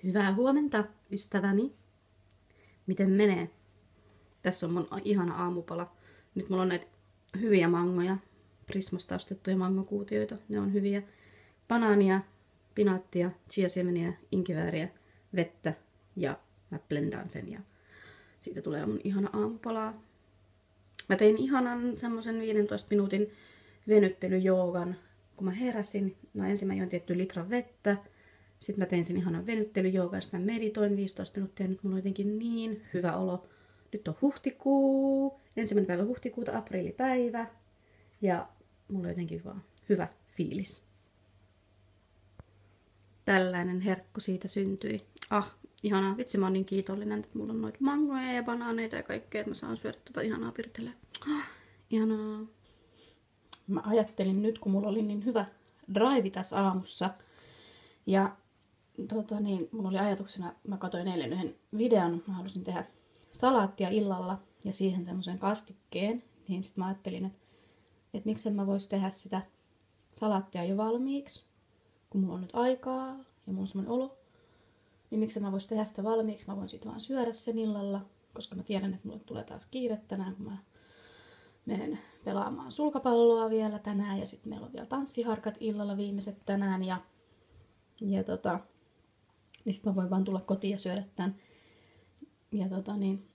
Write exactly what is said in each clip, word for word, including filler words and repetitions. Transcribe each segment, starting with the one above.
Hyvää huomenta, ystäväni. Miten menee? Tässä on mun ihana aamupala. Nyt mulla on näitä hyviä mangoja. Prismasta ostettuja mangokuutioita. Ne on hyviä. Banaania, pinaattia, chiasiemeniä, inkivääriä, vettä ja mä blendaan sen ja siitä tulee mun ihana aamupalaa. Mä tein ihanan semmosen viidentoista minuutin venyttelyjoogan. Kun mä heräsin, no ensin mä join tietty litran vettä. Sitten mä tein sen ihanan venyttelyjoogan, sitten mä meditoin viisitoista minuuttia ja nyt mulla on jotenkin niin hyvä olo. Nyt on huhtikuu, ensimmäinen päivä huhtikuuta, aprillipäivä ja mulla on jotenkin vaan hyvä fiilis. Tällainen herkku siitä syntyi. Ah, ihanaa. Vitsi, mä oon niin kiitollinen, että mulla on noita mangoja ja banaaneita ja kaikkea, että mä saan syödä tota ihanaa pirteleä. Ah, ihanaa. Mä ajattelin nyt, kun mulla oli niin hyvä drive tässä aamussa. Ja tota niin, mulla oli ajatuksena, mä katsoin eilen yhden videon, mä halusin tehdä salaattia illalla ja siihen semmoisen kastikkeen. Niin sit mä ajattelin, että, että miksen mä vois tehdä sitä salaattia jo valmiiksi, kun mulla on nyt aikaa ja mulla on semmoinen olo. Niin miksen mä vois tehdä sitä valmiiksi, mä voin sit vaan syödä sen illalla, koska mä tiedän, että mulle tulee taas kiire tänään, kun mä menen pelaamaan sulkapalloa vielä tänään ja sitten meillä on vielä tanssiharkat illalla viimeiset tänään ja Ja tota, niin sit mä voin vaan tulla kotiin ja syödä tän. Ja tota niin,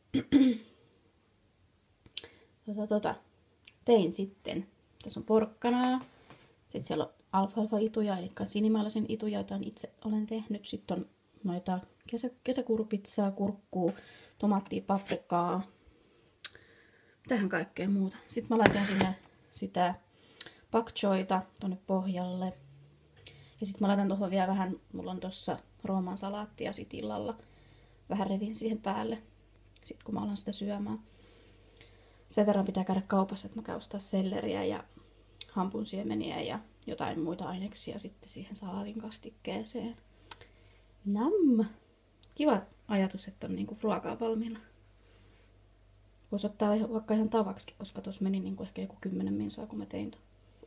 tota, tota, tein sitten. Tässä on porkkanaa. Sitten siellä on alfalfa-ituja, eli sinimaalaisen ituja, joita itse olen tehnyt. Sitten on noita kesä, kesäkuurupizzaa, kurkkuu, tomaattia, paprikaa. Mitähän kaikkea muuta. Sitten mä laitan sinne sitä pak choita tonne pohjalle. Ja sitten mä laitan tuohon vielä vähän, mulla on tossa rooman salaattia sit illalla. Vähän revin siihen päälle, sit kun mä alan sitä syömään. Sen verran pitää käydä kaupassa, että mä käyn ostaa selleriä ja hampunsiemeniä ja jotain muita aineksia sitten siihen salaatin kastikkeeseen. Nam! Kiva ajatus, että on niinku ruokaa valmiina. Voisi ottaa vaikka ihan tavaksi, koska tuossa meni niinku ehkä joku kymmenen minsaa, kun mä tein ton.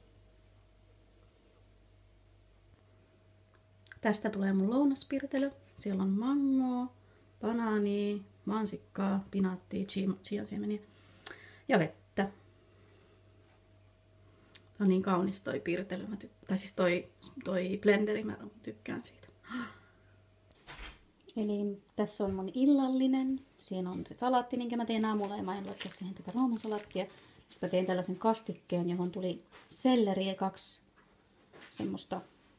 Tästä tulee mun lounaspirtelö. Siellä on mangoa, banaania, mansikkaa, pinaattia, chiasiemeniä ja vettä. On niin kaunis toi pirtelö. Mä tyk- tai siis toi, toi blenderi, mä tykkään siitä. Eli tässä on mun illallinen. Siinä on se salaatti, minkä mä tein aamulla ja mä en laittaa siihen tätä roomasalaattia. Sitten mä tein tällaisen kastikkeen, johon tuli selleriä ja kaksi semmoista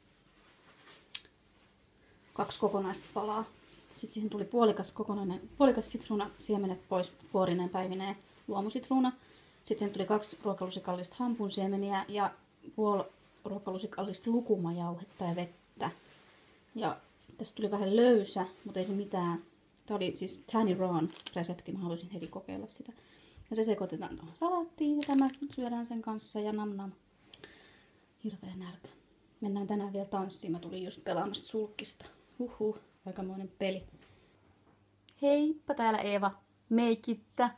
kaksi kokonaista palaa. Sitten siihen tuli puolikas kokonainen, puolikas sitruuna, siemenet pois kuorineen päivineen, luomusitruuna. Sitten siihen tuli kaksi ruokalusikallista hampunsiemeniä ja puoli ruokalusikallista lukumajauhetta ja vettä. Ja tästä tuli vähän löysä, mutta ei se mitään. Tämä oli siis Tanny Rawn resepti, mä halusin heti kokeilla sitä. Ja se sekoitetaan tuohon salaattiin ja tämä syödään sen kanssa ja nam nam. Hirveä nälkä. Mennään tänään vielä tanssiin, mä tulin just pelaamasta sulkkista. Huhhuh, aikamoinen peli. Heippa, täällä Eeva meikittä.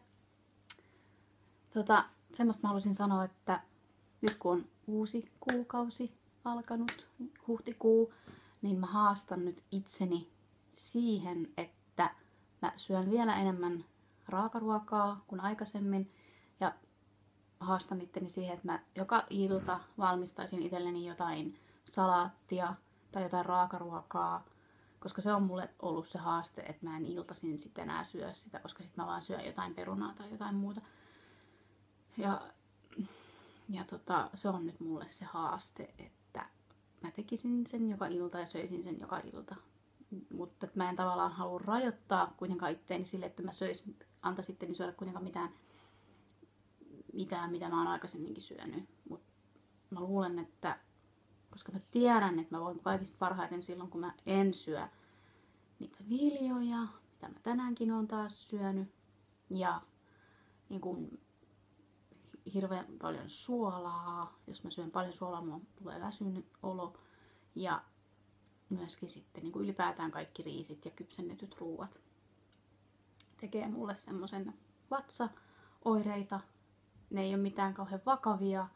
Tota, semmoista mä halusin sanoa, että nyt kun on uusi kuukausi alkanut, huhtikuu, niin mä haastan nyt itseni siihen, että mä syön vielä enemmän raakaruokaa kuin aikaisemmin. Ja haastan itteni siihen, että mä joka ilta valmistaisin itselleni jotain salaattia tai jotain raakaruokaa. Koska se on mulle ollut se haaste, että mä en iltaisin sitten enää syö sitä, koska sitten mä vaan syön jotain perunaa tai jotain muuta. Ja, ja tota, se on nyt mulle se haaste, että mä tekisin sen joka ilta ja söisin sen joka ilta. Mutta mä en tavallaan halua rajoittaa kuitenkaan itteeni sille, että mä söisin, antaisin itteni syödä kuitenkaan mitään, mitään, mitä mä oon aikaisemminkin syönyt. Mut mä luulen, että koska mä tiedän, että mä voin kaikista parhaiten silloin, kun mä en syö niitä viljoja, mitä mä tänäänkin oon taas syönyt. Ja niin kun, hirveän paljon suolaa. Jos mä syön paljon suolaa, mulla tulee väsynyt olo. Ja myöskin sitten niin kun ylipäätään kaikki riisit ja kypsennetyt ruuat tekee mulle semmosen vatsaoireita. Ne ei ole mitään kauhean vakavia,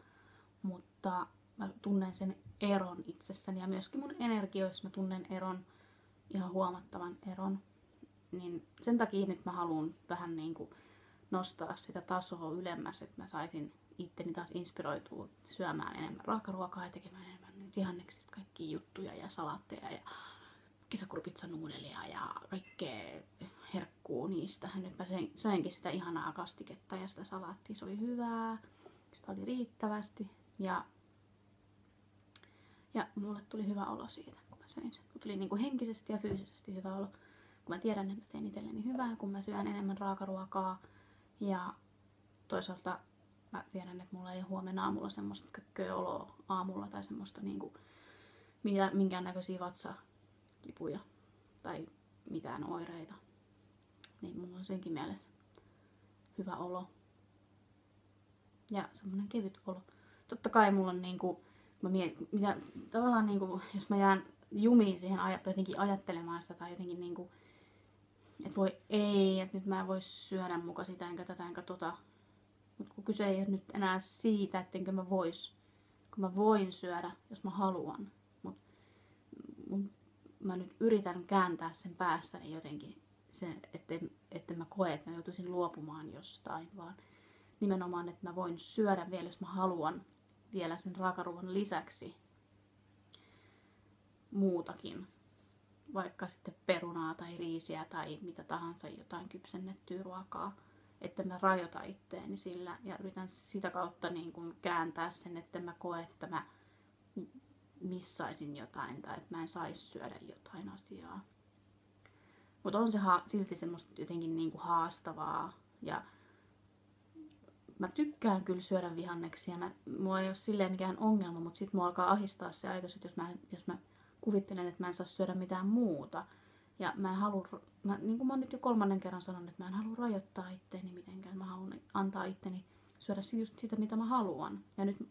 mutta mä tunnen sen eron itsessäni ja myöskin mun energioissa mä tunnen eron ihan huomattavan eron. Niin sen takia nyt mä haluan vähän niin kuin nostaa sitä tasoa ylemmäs, että mä saisin itteni taas inspiroitua syömään enemmän raakaruokaa ja tekemään enemmän nyt vihanneksista kaikkia juttuja ja salaatteja ja kesäkurpitsanuudelia ja kaikkea herkkuu niistä. Ja nyt mä söinkin sitä ihanaa kastiketta ja sitä salaattia, se oli hyvää, sitä oli riittävästi ja, ja mulle tuli hyvä olo siitä, kun mä söin sen. Tuli niin kuin henkisesti ja fyysisesti hyvä olo, kun mä tiedän, että mä teen itselleni hyvää, kun mä syön enemmän raakaruokaa ja toisaalta mä tiedän, että mulla ei ole huomenna aamulla semmoista kökköä oloa aamulla tai semmoista niinku, minkäännäköisiä vatsakipuja tai mitään oireita. Niin mulla on senkin mielessä hyvä olo. Ja semmoinen kevyt olo. Totta kai mulla on niinku, mä mietin, mitä, tavallaan niinku, jos mä jään jumiin siihen ajat, jotenkin ajattelemaan sitä tai jotenkin niinku, että voi ei, että nyt mä en voi syödä muka sitä enkä tätä enkä tota. Mutta kun kyse ei ole nyt enää siitä, ettenkö mä vois, kun mä voin syödä, jos mä haluan. Mutta mä nyt yritän kääntää sen päässäni jotenkin, se, etten, etten mä koe, että mä joutuisin luopumaan jostain, vaan nimenomaan, että mä voin syödä vielä, jos mä haluan, vielä sen raakaruoan lisäksi muutakin. Vaikka sitten perunaa tai riisiä tai mitä tahansa, jotain kypsennettyä ruokaa. Että mä rajoitan itteeni sillä ja yritän sitä kautta niin kuin kääntää sen, että mä koe, että mä missaisin jotain tai että mä en saisi syödä jotain asiaa. Mutta on se ha- silti semmoista jotenkin niin kuin haastavaa ja mä tykkään kyllä syödä vihanneksia. Mä, mulla ei ole silleen mikään ongelma, mutta sit mua alkaa ahistaa se ajatus, että jos mä, jos mä kuvittelen, että mä en saa syödä mitään muuta. Ja mä en halua, mä, niin kuin mä oon nyt jo kolmannen kerran sanonut, että mä en halua rajoittaa itteeni mitenkään. Mä haluan antaa itteni syödä just sitä, mitä mä haluan. Ja nyt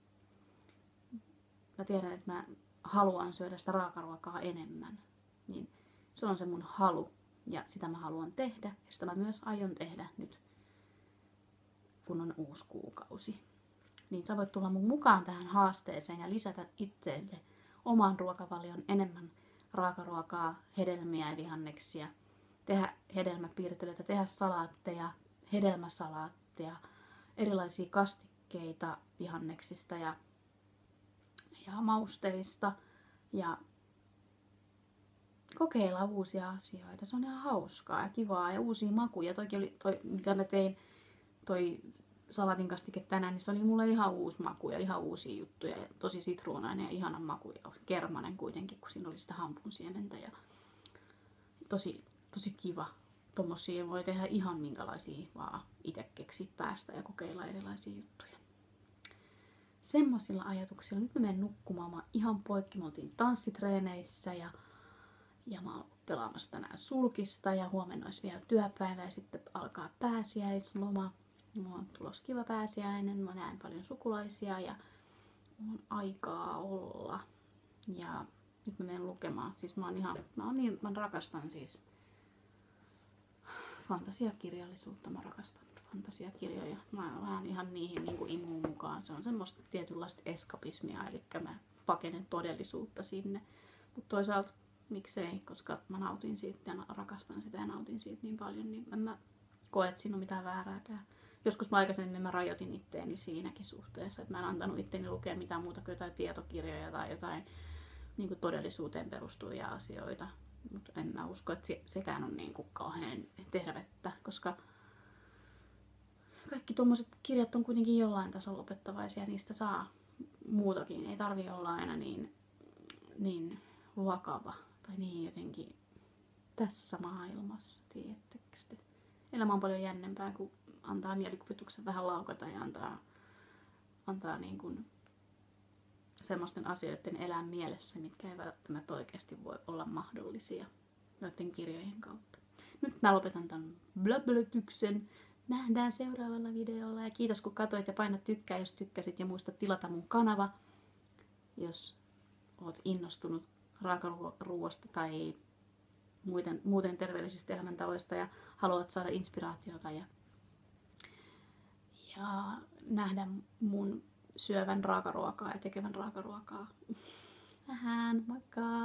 mä tiedän, että mä haluan syödä sitä raakaruokaa enemmän. Niin se on se mun halu. Ja sitä mä haluan tehdä. Ja sitä mä myös aion tehdä nyt, kun on uusi kuukausi. Niin sä voit tulla mun mukaan tähän haasteeseen ja lisätä itteelle oman ruokavalion enemmän raakaruokaa, hedelmiä ja vihanneksia, tehdä hedelmäpiirtelyitä, tehdä salaatteja, hedelmäsalaatteja, erilaisia kastikkeita vihanneksista ja, ja mausteista ja kokeilla uusia asioita. Se on ihan hauskaa ja kivaa ja uusia makuja. Toikin oli, toi, mitä mä tein, toi salatin kastike tänään, niin se oli mulle ihan uusi maku ja ihan uusia juttuja. Ja tosi sitruunainen ja ihanan maku ja kermanen kuitenkin, kun siinä oli sitä hampunsiementä. Ja tosi, tosi kiva. Tommosia voi tehdä ihan minkälaisia vaan itse keksiä päästä ja kokeilla erilaisia juttuja. Semmoisilla ajatuksilla. Nyt mä menen nukkumaan. Mä oon ihan poikki. Mä oltiin tanssitreeneissä ja, ja mä oon pelaamassa tänään sulkista ja huomenna olisi vielä työpäivä ja sitten alkaa pääsiäisloma. Mulla on tulossa kiva pääsiäinen, mä näen paljon sukulaisia ja mulla on aikaa olla. Ja nyt mä menen lukemaan. Siis mä oon ihan, mä oon niin, mä rakastan siis fantasiakirjallisuutta, mä rakastan fantasiakirjoja. Mä vähän ihan niihin niin kuin imuun mukaan. Se on semmoista tietynlaista eskapismia, eli mä pakenen todellisuutta sinne. Mutta toisaalta miksei, koska mä nautin siitä ja rakastan sitä ja nautin siitä niin paljon, niin en mä koe, että siinä on mitään väärääkään. Joskus mä aikaisemmin mä rajoitin itteeni siinäkin suhteessa, että mä en antanut itteeni lukea mitään muuta kuin jotain tietokirjoja tai jotain niin kuin todellisuuteen perustuvia asioita. Mutta en mä usko, että sekään on niin kuin kauhean tervettä, koska kaikki tuommoiset kirjat on kuitenkin jollain tasolla opettavaisia ja niistä saa muutakin. Ei tarvi olla aina niin, niin vakava tai niin jotenkin tässä maailmassa, tiedättekö te? Elämä on paljon jännempää, kun antaa mielikuvituksen vähän laukata ja antaa, antaa niin kuin semmoisten asioiden elää mielessä, mitkä ei välttämättä oikeasti voi olla mahdollisia noiden kirjojen kautta. Nyt mä lopetan tämän blöblötyksen. Nähdään seuraavalla videolla ja kiitos kun katsoit ja paina tykkää, jos tykkäsit ja muista tilata mun kanava, jos oot innostunut raakaruuasta tai muuten, muuten terveellisistä elämäntavoista ja haluat saada inspiraatiota ja, ja nähdä mun syövän raakaruokaa ja tekevän raakaruokaa. Nähdään, moikka!